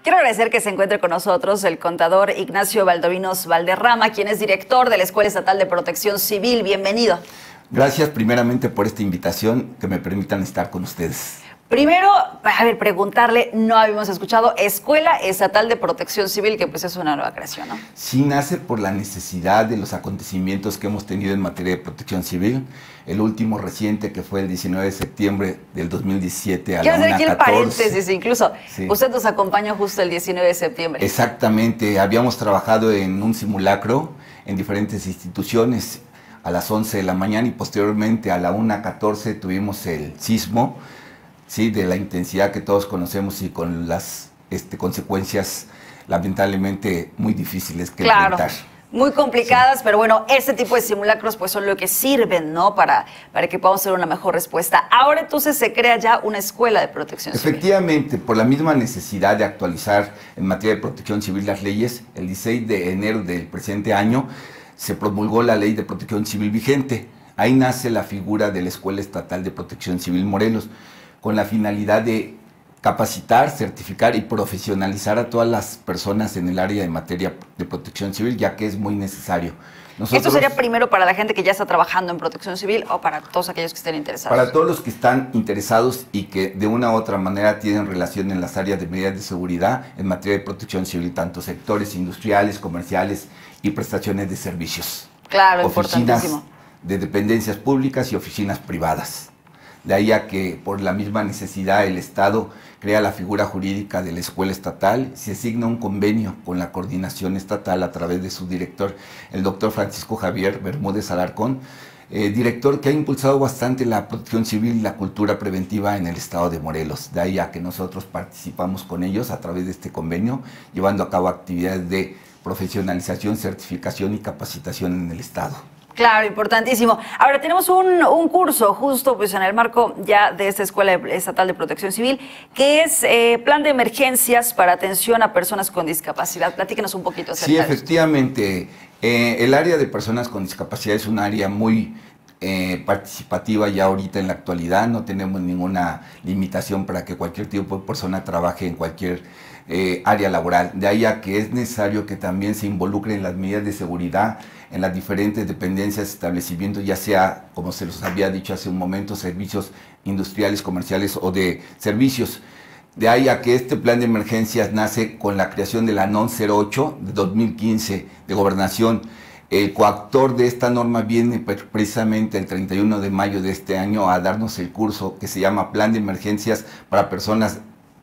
Quiero agradecer que se encuentre con nosotros el contador Ignacio Valdovinos Valderrama, quien es director de la Escuela Estatal de Protección Civil. Bienvenido. Gracias primeramente por esta invitación, que me permitan estar con ustedes. Primero, preguntarle, no habíamos escuchado Escuela Estatal de Protección Civil, que pues es una nueva creación, ¿no? Sí, nace por la necesidad de los acontecimientos que hemos tenido en materia de protección civil. El último reciente, que fue el 19 de septiembre del 2017 a la 1:14. Quiero hacer aquí el paréntesis, incluso. Sí. Usted nos acompañó justo el 19 de septiembre. Exactamente, habíamos trabajado en un simulacro en diferentes instituciones a las 11 de la mañana y posteriormente a la 1:14 tuvimos el sismo. Sí, de la intensidad que todos conocemos y con las consecuencias lamentablemente muy difíciles que enfrentar. Muy complicadas, sí. Pero bueno, este tipo de simulacros pues son lo que sirven, ¿no? Para que podamos tener una mejor respuesta. Ahora entonces se crea ya una escuela de protección civil. Efectivamente, por la misma necesidad de actualizar en materia de protección civil las leyes, el 16 de enero del presente año se promulgó la Ley de Protección Civil vigente. Ahí nace la figura de la Escuela Estatal de Protección Civil Morelos, con la finalidad de capacitar, certificar y profesionalizar a todas las personas en el área de materia de protección civil, ya que es muy necesario. ¿Esto sería primero para la gente que ya está trabajando en protección civil o para todos aquellos que estén interesados? Para todos los que están interesados y que de una u otra manera tienen relación en las áreas de medidas de seguridad en materia de protección civil, tanto sectores industriales, comerciales y prestaciones de servicios. Claro, oficinas importantísimo. De dependencias públicas y oficinas privadas. De ahí a que por la misma necesidad el Estado crea la figura jurídica de la Escuela Estatal, se asigna un convenio con la Coordinación Estatal a través de su director, el doctor Francisco Javier Bermúdez Alarcón, director que ha impulsado bastante la protección civil y la cultura preventiva en el estado de Morelos. De ahí a que nosotros participamos con ellos a través de este convenio, llevando a cabo actividades de profesionalización, certificación y capacitación en el estado. Claro, importantísimo. Ahora tenemos un curso justo pues en el marco ya de esta Escuela Estatal de Protección Civil, que es Plan de Emergencias para Atención a Personas con Discapacidad. Platíquenos un poquito acerca de esto. Sí, efectivamente. El área de personas con discapacidad es un área muy participativa ya ahorita en la actualidad. No tenemos ninguna limitación para que cualquier tipo de persona trabaje en cualquier área laboral. De ahí a que es necesario que también se involucren en las medidas de seguridad en las diferentes dependencias, establecimientos, ya sea, como se los había dicho hace un momento, servicios industriales, comerciales o de servicios. De ahí a que este plan de emergencias nace con la creación de la NON 08 de 2015 de Gobernación. El coautor de esta norma viene precisamente el 31 de mayo de este año a darnos el curso que se llama Plan de Emergencias para Personas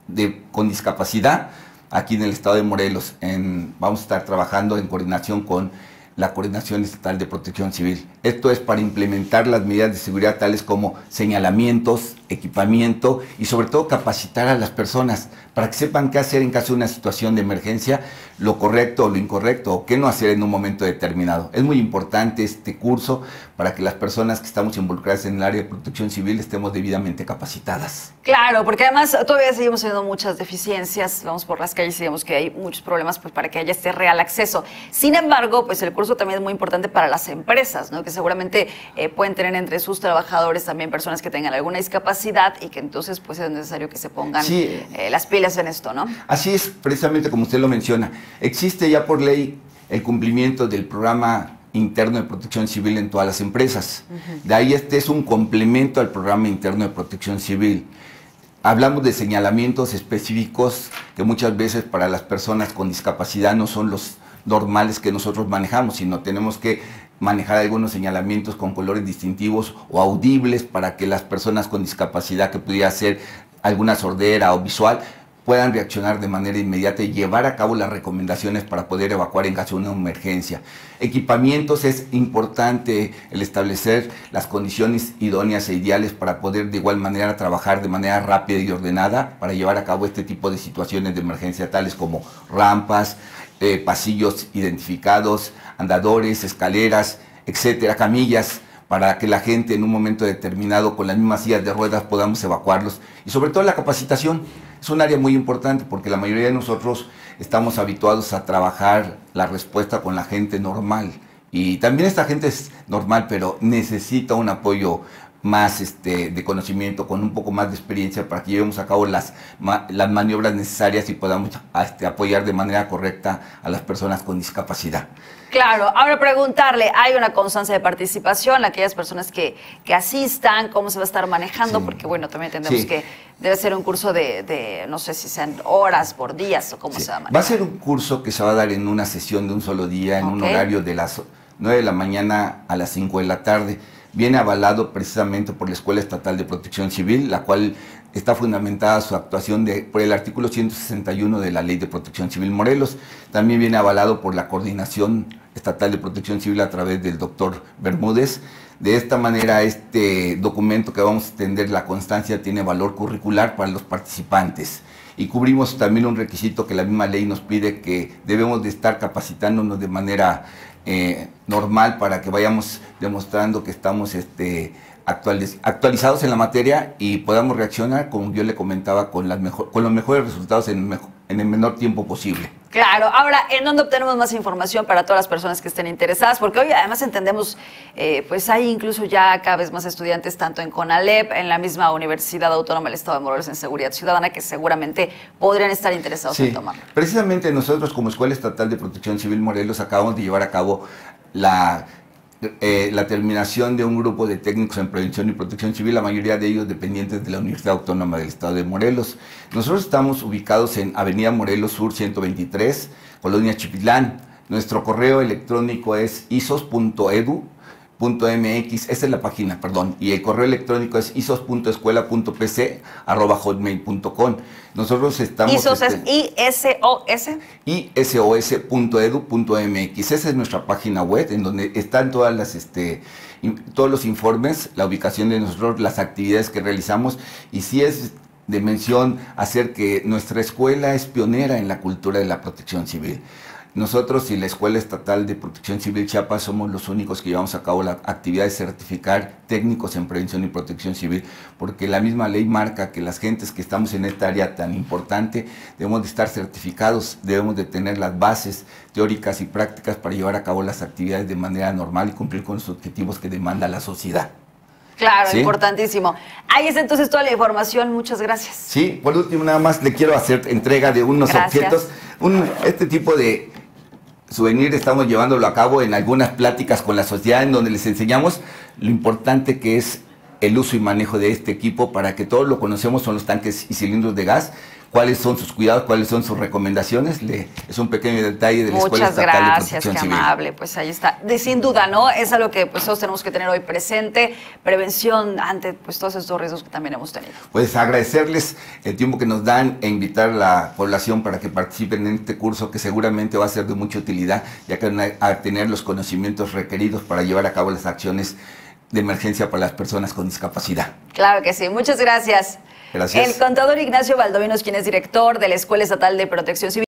con Discapacidad aquí en el estado de Morelos. Vamos a estar trabajando en coordinación con la Coordinación Estatal de Protección Civil. Esto es para implementar las medidas de seguridad tales como señalamientos, equipamiento y sobre todo capacitar a las personas para que sepan qué hacer en caso de una situación de emergencia, lo correcto o lo incorrecto, o qué no hacer en un momento determinado. Es muy importante este curso para que las personas que estamos involucradas en el área de protección civil estemos debidamente capacitadas. Claro, porque además todavía seguimos teniendo muchas deficiencias, vamos por las calles y vemos que hay muchos problemas pues, para que haya este real acceso. Sin embargo, pues el curso también es muy importante para las empresas, ¿no? Que seguramente pueden tener entre sus trabajadores también personas que tengan alguna discapacidad y que entonces pues es necesario que se pongan las pilas en esto, ¿no? Así es, precisamente como usted lo menciona. Existe ya por ley el cumplimiento del programa interno de protección civil en todas las empresas. De ahí este es un complemento al programa interno de protección civil. Hablamos de señalamientos específicos que muchas veces para las personas con discapacidad no son los normales que nosotros manejamos, sino tenemos que manejar algunos señalamientos con colores distintivos o audibles para que las personas con discapacidad que pudiera ser alguna sordera o visual puedan reaccionar de manera inmediata y llevar a cabo las recomendaciones para poder evacuar en caso de una emergencia. Equipamientos, es importante el establecer las condiciones idóneas e ideales para poder de igual manera trabajar de manera rápida y ordenada para llevar a cabo este tipo de situaciones de emergencia, tales como rampas, pasillos identificados, andadores, escaleras, etcétera, camillas, para que la gente en un momento determinado con las mismas sillas de ruedas podamos evacuarlos. Y sobre todo la capacitación es un área muy importante porque la mayoría de nosotros estamos habituados a trabajar la respuesta con la gente normal. Y también esta gente es normal, pero necesita un apoyo más de conocimiento, con un poco más de experiencia para que llevemos a cabo las maniobras necesarias y podamos apoyar de manera correcta a las personas con discapacidad. Claro, ahora preguntarle, ¿hay una constancia de participación? Aquellas personas que asistan, ¿cómo se va a estar manejando? Sí. Porque bueno, también entendemos Sí. que debe ser un curso de, no sé si sean horas por días o cómo Sí. se va a manejar. Va a ser un curso que se va a dar en una sesión de un solo día, en un horario de las 9 de la mañana a las 5 de la tarde. Viene avalado precisamente por la Escuela Estatal de Protección Civil, la cual está fundamentada su actuación por el artículo 161 de la Ley de Protección Civil Morelos. También viene avalado por la Coordinación Estatal de Protección Civil a través del doctor Bermúdez. De esta manera, este documento que vamos a extender, la constancia, tiene valor curricular para los participantes. Y cubrimos también un requisito que la misma ley nos pide, que debemos de estar capacitándonos de manera normal para que vayamos demostrando que estamos actualizados en la materia y podamos reaccionar, como yo le comentaba, con los mejores resultados en el menor tiempo posible. Claro, ahora, ¿en dónde obtenemos más información para todas las personas que estén interesadas? Porque hoy además entendemos, pues hay incluso ya cada vez más estudiantes, tanto en CONALEP, en la misma Universidad Autónoma del Estado de Morelos en Seguridad Ciudadana, que seguramente podrían estar interesados en tomarlo. Precisamente nosotros como Escuela Estatal de Protección Civil Morelos acabamos de llevar a cabo la terminación de un grupo de técnicos en prevención y protección civil, la mayoría de ellos dependientes de la Universidad Autónoma del Estado de Morelos. Nosotros estamos ubicados en Avenida Morelos Sur 123, Colonia Chipilán. Nuestro correo electrónico es isos.edu.mx, esa es la página, perdón, y el correo electrónico es isos.escuela.pc@hotmail.com. Nosotros estamos... ISOS es ISOS. isos.edu.mx. Esa es nuestra página web, en donde están todas todos los informes, la ubicación de nosotros, las actividades que realizamos, y si es de mención hacer que nuestra escuela es pionera en la cultura de la protección civil. Nosotros y la Escuela Estatal de Protección Civil Chiapas somos los únicos que llevamos a cabo la actividad de certificar técnicos en prevención y protección civil, porque la misma ley marca que las gentes que estamos en esta área tan importante debemos de estar certificados, debemos de tener las bases teóricas y prácticas para llevar a cabo las actividades de manera normal y cumplir con los objetivos que demanda la sociedad. Claro, ¿Sí? Importantísimo. Ahí está entonces toda la información. Muchas gracias. Sí, por último nada más le quiero hacer entrega de unos objetos. Este tipo de souvenir estamos llevándolo a cabo en algunas pláticas con la sociedad, en donde les enseñamos lo importante que es el uso y manejo de este equipo, para que todos lo conocemos. Son los tanques y cilindros de gas, cuáles son sus cuidados, cuáles son sus recomendaciones. Es un pequeño detalle de la Escuela Estatal de Protección Civil. Muchas gracias, qué amable. Pues ahí está. Sin duda, ¿no? Es algo que pues todos tenemos que tener hoy presente, prevención ante pues todos estos riesgos que también hemos tenido. Pues agradecerles el tiempo que nos dan e invitar a la población para que participen en este curso, que seguramente va a ser de mucha utilidad, ya que van a tener los conocimientos requeridos para llevar a cabo las acciones de emergencia para las personas con discapacidad. Claro que sí. Muchas gracias. Gracias. El contador Ignacio Valdovinos, quien es director de la Escuela Estatal de Protección Civil.